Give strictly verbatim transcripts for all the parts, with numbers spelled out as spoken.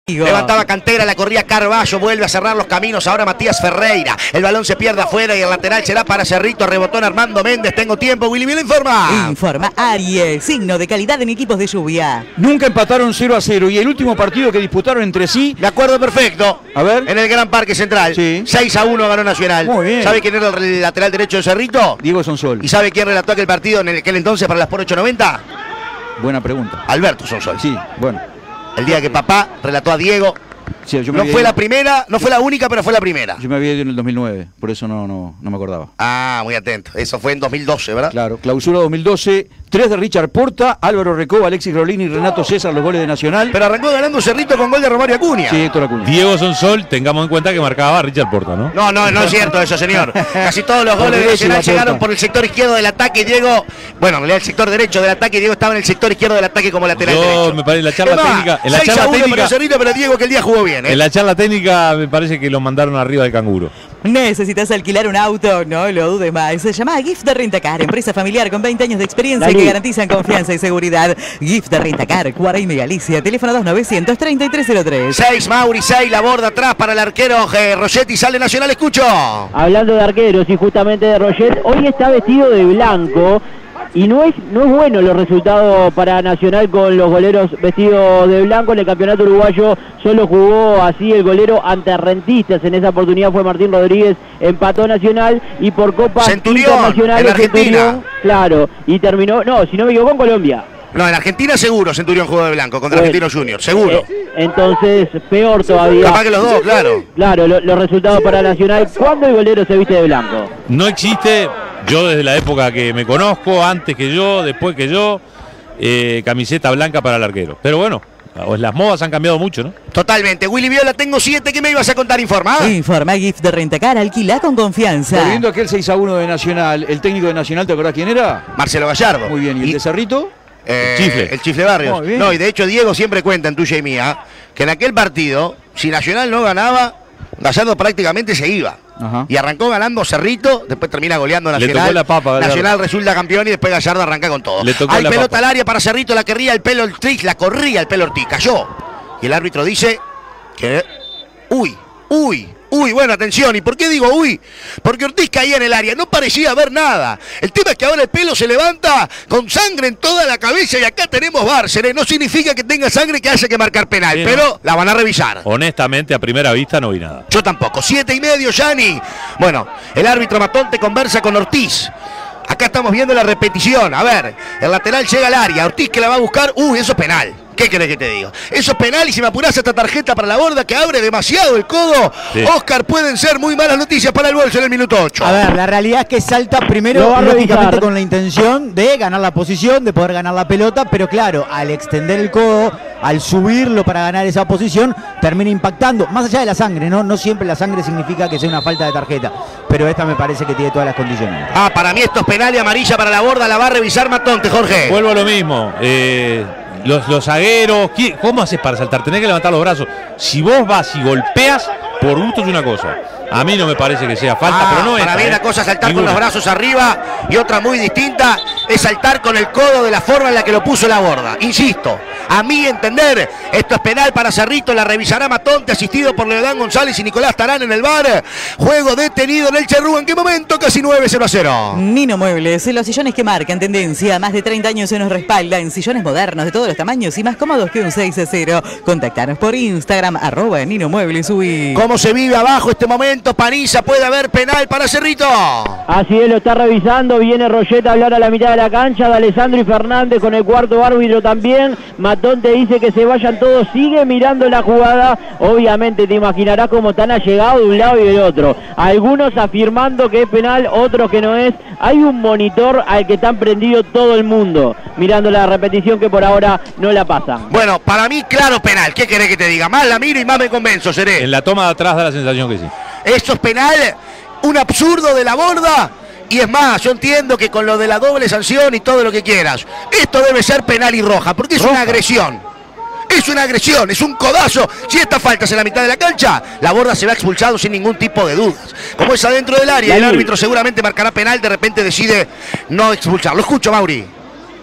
Levantaba Cantera, la corría Carballo, vuelve a cerrar los caminos ahora Matías Ferreira. El balón se pierde afuera y el lateral será para Cerrito. Rebotón Armando Méndez. Tengo tiempo. Willy Biel informa. Informa Aries, signo de calidad en equipos de lluvia. Nunca empataron cero a cero y el último partido que disputaron entre sí. De acuerdo, perfecto. A ver. En el Gran Parque Central. Sí. seis a uno ganó Nacional. Muy bien. ¿Sabe quién era el lateral derecho de Cerrito? Diego Sonsol. ¿Y sabe quién relató aquel partido en aquel entonces para las por ocho noventa? Buena pregunta. Alberto Sonsol. Sí, bueno. El día que papá relató a Diego. Sí, yo me No había fue ido, la primera, no fue la única, pero fue la primera. Yo me había ido en el dos mil nueve, por eso no, no, no me acordaba. Ah, muy atento. Eso fue en dos mil doce, ¿verdad? Claro, clausura dos mil doce, tres de Richard Porta, Álvaro Recoba, Alexis Rolini y Renato César, los goles de Nacional. Pero arrancó ganando Cerrito con gol de Romario Acuña. Sí, Héctor Acuña. Diego Sonsol, tengamos en cuenta que marcaba a Richard Porta, ¿no? No, no, no es cierto eso, señor. Casi todos los goles de Nacional llegaron por el sector izquierdo del ataque. Diego, bueno, en realidad el sector derecho del ataque. Diego estaba en el sector izquierdo del ataque como lateral Yo, derecho. me parece, la charla Es más, técnica. En la seis a charla uno técnica, para Cerrito, pero Diego que el día jugó bien, ¿eh? en la charla técnica me parece que lo mandaron arriba del canguro. ¿Necesitas alquilar un auto? No lo dudes más. Se llama Gift de Rentacar, empresa familiar con veinte años de experiencia Dale. que garantizan confianza y seguridad. Gift de Rentacar, Cuareim y Galicia. Teléfono dos nueve cero cero, tres tres cero tres. seis, Mauri, seis, la borda atrás para el arquero eh, Rogetti. Sale Nacional, escucho. Hablando de arqueros y justamente de Roget, hoy está vestido de blanco y no es, no es bueno los resultados para Nacional con los goleros vestidos de blanco. En el campeonato uruguayo solo jugó así el golero ante Rentistas. En esa oportunidad fue Martín Rodríguez, empató Nacional y por Copa Centurión, Internacional en Argentina. Centurión, claro, y terminó, no, si no me equivoco, en Colombia. No, en Argentina seguro Centurión jugó de blanco contra Bueno, Argentinos Juniors, seguro. Eh, entonces, peor todavía. Capaz que los dos, claro. Claro, lo- los resultados para Nacional. ¿Cuándo el golero se viste de blanco? No existe, yo desde la época que me conozco, antes que yo, después que yo, eh, camiseta blanca para el arquero. Pero bueno, las modas han cambiado mucho, ¿no? Totalmente. Willy Viola, tengo siete. ¿Qué me ibas a contar? Informa. Informa Gift de Rentacar, alquila con confianza. Volviendo a aquel seis a uno de Nacional, el técnico de Nacional, ¿te acordás quién era? Marcelo Gallardo. Muy bien, ¿y el de Cerrito? Eh, El Chifle. El Chifle Barrios. Muy bien. No, y de hecho Diego siempre cuenta en tuya y mía que en aquel partido, si Nacional no ganaba, Gallardo prácticamente se iba. Ajá. Y arrancó ganando Cerrito, después termina goleando Le Nacional. tocó la papa, Gallardo. Nacional resulta campeón y después Gallardo arranca con todo. Le tocó Hay la pelota papa. al área para Cerrito, la querría el pelo Ortiz, la corría el pelo Ortiz, cayó. Y el árbitro dice que... Uy, uy. Uy, bueno, atención. ¿Y por qué digo uy? Porque Ortiz caía en el área, no parecía haber nada. El tema es que ahora el pelo se levanta con sangre en toda la cabeza y acá tenemos Bárcenas. No significa que tenga sangre que haya que marcar penal, Sí, pero no. la van a revisar. Honestamente, a primera vista no vi nada. Yo tampoco. Siete y medio, Yanni. Bueno, el árbitro Matonte conversa con Ortiz. Acá estamos viendo la repetición. A ver, el lateral llega al área. Ortiz que la va a buscar. Uy, eso es penal. ¿Qué querés que te diga? Eso es penal y si me apurás esta tarjeta para la borda que abre demasiado el codo, Sí. Oscar, pueden ser muy malas noticias para el bolso en el minuto ocho. A ver, la realidad es que salta Lo primero, va a lógicamente, revisar. con la intención de ganar la posición, de poder ganar la pelota, pero claro, al extender el codo, al subirlo para ganar esa posición, termina impactando, más allá de la sangre, ¿no? No siempre la sangre significa que sea una falta de tarjeta, pero esta me parece que tiene todas las condiciones. Ah, para mí esto es penal y amarilla para la borda, la va a revisar Matonte, Jorge. Vuelvo a lo mismo. eh, los, los zagueros, ¿qué- ¿cómo haces para saltar? Tenés que levantar los brazos. Si vos vas y golpeas, por gusto es una cosa. A mí no me parece que sea falta, Ah, pero no es. para mí una cosa es saltar Ninguna. con los brazos arriba y otra muy distinta es saltar con el codo de la forma en la que lo puso la borda. Insisto, a mi entender, esto es penal para Cerrito, la revisará Matonte, asistido por Leodán González y Nicolás Tarán en el V A R. Juego detenido en el Cherrúa. ¿En qué momento? Casi nueve cero a cero. Nino Muebles, los sillones que marcan tendencia, más de treinta años se nos respaldan, sillones modernos de todos los tamaños y más cómodos que un seis a cero. Contactanos por Instagram, arroba Nino Muebles, uy. ¿Cómo se vive abajo este momento? Paniza, puede haber penal para Cerrito. Así es, lo está revisando, viene Roget a hablar a la mitad de la cancha, de Alessandro y Fernández con el cuarto árbitro también. Matonte dice que se vayan todos, sigue mirando la jugada, obviamente te imaginarás cómo están allegados de un lado y del otro. Algunos afirmando que es penal, otros que no es. Hay un monitor al que están prendido todo el mundo, mirando la repetición que por ahora no la pasan. Bueno, para mí, claro, penal. ¿Qué querés que te diga? Más la miro y más me convenzo, seré. En la toma de atrás da la sensación que sí. Esto es penal, un absurdo de la borda. Y es más, yo entiendo que con lo de la doble sanción y todo lo que quieras, esto debe ser penal y roja, porque es Roja. una agresión. Es una agresión, es un codazo. Si esta falta es en la mitad de la cancha, la borda se va expulsado sin ningún tipo de dudas. Como es adentro del área, el árbitro seguramente marcará penal, de repente decide no expulsarlo. Escucho, Mauri.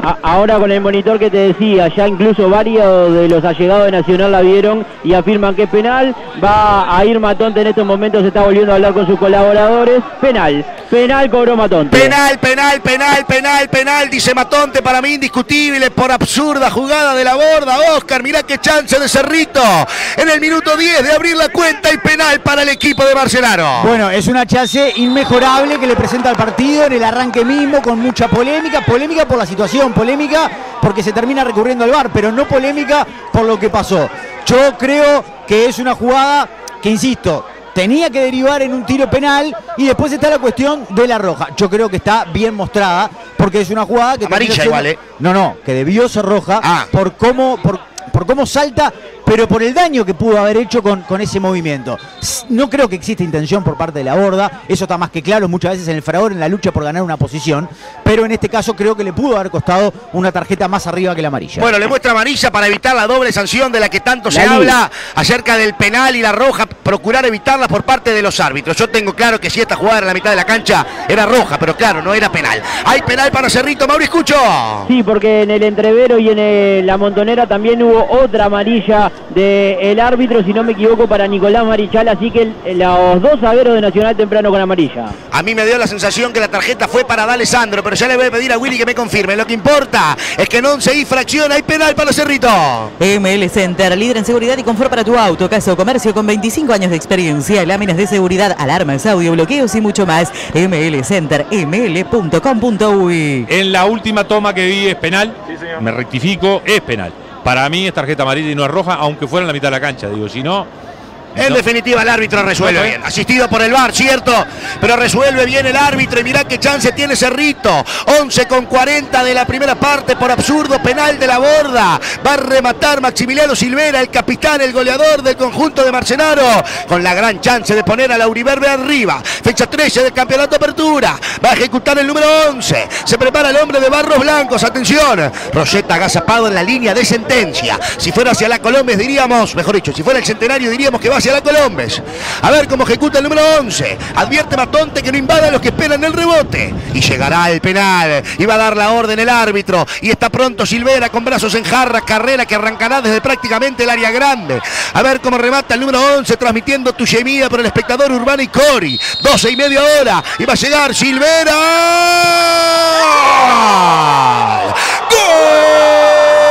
A, ahora con el monitor que te decía, ya incluso varios de los allegados de Nacional la vieron y afirman que es penal. Va a ir Matonte en estos momentos, se está volviendo a hablar con sus colaboradores. Penal, penal cobró Matonte. Penal, penal, penal, penal, penal, dice Matonte, para mí indiscutible por absurda jugada de la borda. Oscar, mirá qué chance de Cerrito en el minuto diez de abrir la cuenta y penal para el equipo de Marcelaro. Bueno, es una chance inmejorable que le presenta al partido en el arranque mismo, con mucha polémica, polémica por la situación, polémica porque se termina recurriendo al V A R, pero no polémica por lo que pasó. Yo creo que es una jugada que, insisto, tenía que derivar en un tiro penal y después está la cuestión de la roja. Yo creo que está bien mostrada porque es una jugada que... Amarilla siendo... igual, ¿eh? No, no, que debió ser roja ah. por cómo... Por... por cómo salta, pero por el daño que pudo haber hecho con, con ese movimiento. No creo que exista intención por parte de la borda, eso está más que claro muchas veces en el fragor, en la lucha por ganar una posición, pero en este caso creo que le pudo haber costado una tarjeta más arriba que la amarilla. Bueno, le muestra amarilla para evitar la doble sanción de la que tanto se la habla acerca del penal y la roja, procurar evitarla por parte de los árbitros. Yo tengo claro que si esta jugada en la mitad de la cancha era roja, pero claro, no era penal. Hay penal para Cerrito, Mauricio Cucho. Sí, porque en el entrevero y en el, la Montonera también hubo otra amarilla del árbitro, si no me equivoco, para Nicolás Marichal, así que el, los dos zagueros de Nacional temprano con amarilla. A mí me dio la sensación que la tarjeta fue para D'Alessandro, pero ya le voy a pedir a Willy que me confirme. Lo que importa es que no se infracción, hay penal para Cerrito. M L Center, líder en seguridad y confort para tu auto, casa o comercio con veinticinco años de experiencia, láminas de seguridad, alarmas, audio, bloqueos y mucho más. M L Center, m l punto com punto u y. En la última toma que vi es penal, me rectifico, es penal. Para mí es tarjeta amarilla y no es roja, aunque fuera en la mitad de la cancha. Digo, si no... En no. definitiva el árbitro resuelve no, bien, asistido por el V A R, cierto, pero resuelve bien el árbitro y mirá qué chance tiene Cerrito. once con cuarenta de la primera parte por absurdo penal de la borda. Va a rematar Maximiliano Silvera, el capitán, el goleador del conjunto de Marcenaro, con la gran chance de poner a la Auriverde arriba. Fecha trece del campeonato Apertura. Va a ejecutar el número once. Se prepara el hombre de Barros Blancos. Atención, Rosetta agazapado en la línea de sentencia. Si fuera hacia la Colombes diríamos, mejor dicho, si fuera el Centenario diríamos que va hacia la Colombes. A ver cómo ejecuta el número once. Advierte Matonte que no invada a los que esperan el rebote. Y llegará el penal. Y va a dar la orden el árbitro. Y está pronto Silvera con brazos en jarra. Carrera que arrancará desde prácticamente el área grande. A ver cómo remata el número once, transmitiendo tu gemida por el espectador Urbano y Cori. doce y media hora. Y va a llegar Silvera. ¡Gol!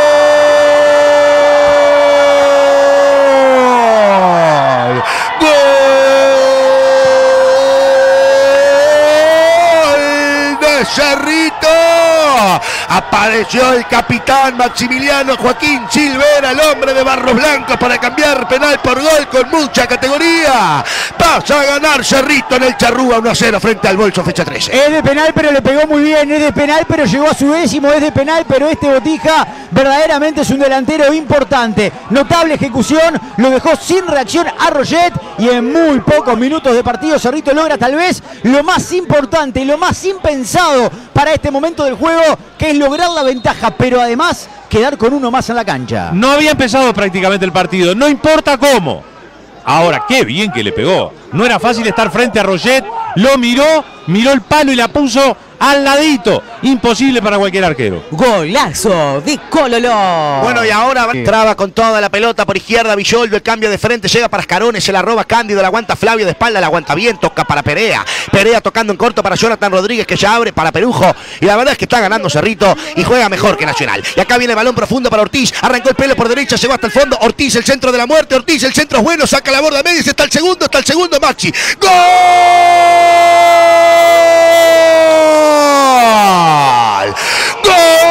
Cerrito, apareció el capitán Maximiliano Joaquín Silvera, el hombre de Barros Blancos, para cambiar penal por gol con mucha categoría. Pasa a ganar Cerrito en el Charrúa uno a cero frente al Bolso, fecha trece. Es de penal, pero le pegó muy bien, es de penal, pero llegó a su décimo, es de penal, pero este Botija verdaderamente es un delantero importante. Notable ejecución, lo dejó sin reacción a Roget y en muy pocos minutos de partido Cerrito logra tal vez lo más importante y lo más impensado para este momento del juego, que es lograr la ventaja, pero además quedar con uno más en la cancha. No había empezado prácticamente el partido, no importa cómo. Ahora, qué bien que le pegó. No era fácil estar frente a Roget, lo miró, miró el palo y la puso al ladito. Imposible para cualquier arquero. Golazo de Cololo. Bueno, y ahora traba con toda la pelota por izquierda Villoldo, el cambio de frente, llega para Escarones, se la roba Cándido, la aguanta Flavio de espalda, la aguanta bien, toca para Perea. Perea tocando en corto para Jonathan Rodríguez, que ya abre para Perujo. Y la verdad es que está ganando Cerrito y juega mejor que Nacional. Y acá viene el balón profundo para Ortiz, arrancó el pelo por derecha, llegó hasta el fondo. Ortiz, el centro de la muerte, Ortiz, el centro es bueno, saca la borda media, está el segundo, está el segundo Maxi. ¡Gol! ¡Gol!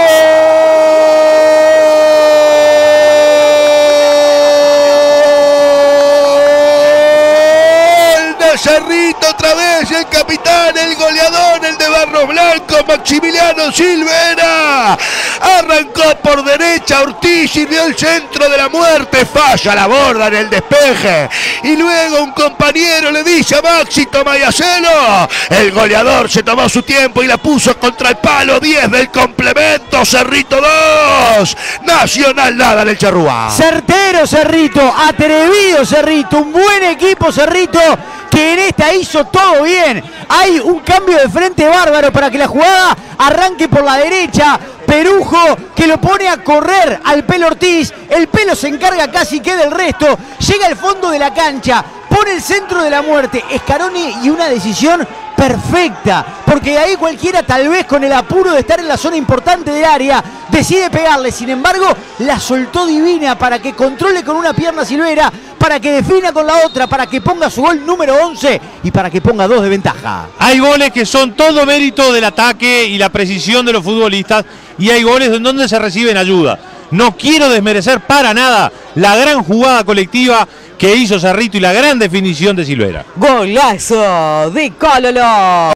De Cerrito otra vez, el capitán, el goleador, el de Barros Blancos, Maximiliano Silvera. Arrancó por derecha Ortiz y dio el centro de la muerte, falla la borda en el despeje. Y luego un compañero le dice a Maxi, toma y hacelo. El goleador se tomó su tiempo y la puso contra el palo. diez del complemento, Cerrito dos, Nacional nada en el Charrúa. Certero Cerrito, atrevido Cerrito, un buen equipo Cerrito, que en esta hizo todo bien. Hay un cambio de frente bárbaro para que la jugada arranque por la derecha. Perujo que lo pone a correr al Pelo Ortiz. El Pelo se encarga casi que del resto. Llega al fondo de la cancha. Pone el centro de la muerte. Scaroni y una decisión perfecta. Porque de ahí cualquiera, tal vez con el apuro de estar en la zona importante del área, decide pegarle. Sin embargo, la soltó divina para que controle con una pierna Silvera, para que defina con la otra, para que ponga su gol número once y para que ponga dos de ventaja. Hay goles que son todo mérito del ataque y la precisión de los futbolistas, y hay goles en donde se reciben ayuda. No quiero desmerecer para nada la gran jugada colectiva que hizo Cerrito y la gran definición de Silvera. Golazo de Cololo.